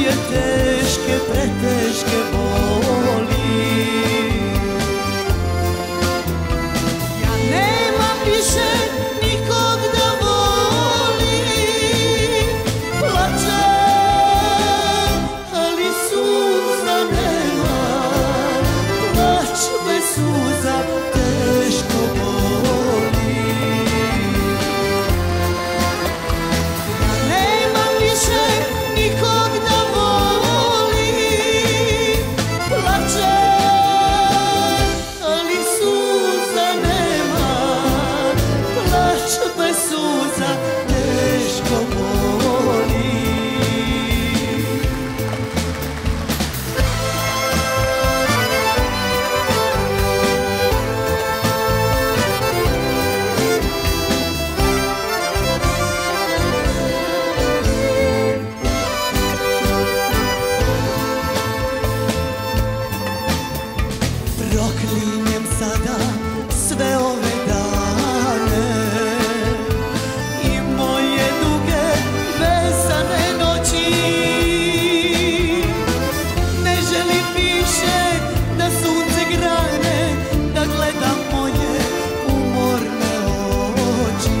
moje teške, preteške boli. Ja nemam više nikog da volim, plačem, ali suza nema, plač bez suza teško boli. Ja nemam više nikog da volim, plačem, ali suza nema, plač bez suza teško boli. Proklinjem sada sve ove dane i moje duge vezane noći. Ne želim više da sunce grane, da gledam moje umorne oči.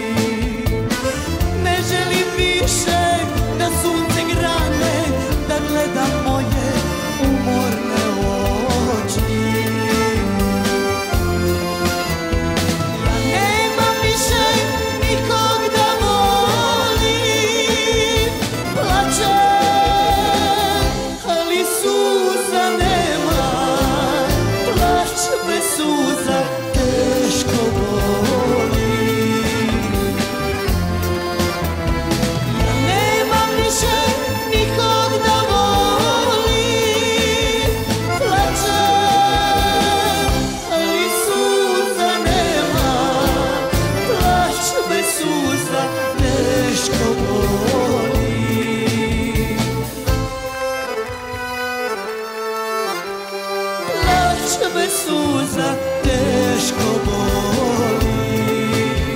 Ne želim više da sunce grane, da gledam moje umorne oči. Ja nemam više nikog da volim, plačem, ali suza nema, plač bez suza teško boli. Ja nemam više nikog da volim, plačem, ali suza nema, plač bez suza teško boli. Plač bez suza teško boli.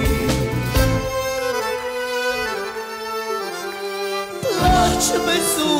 Plač bez suza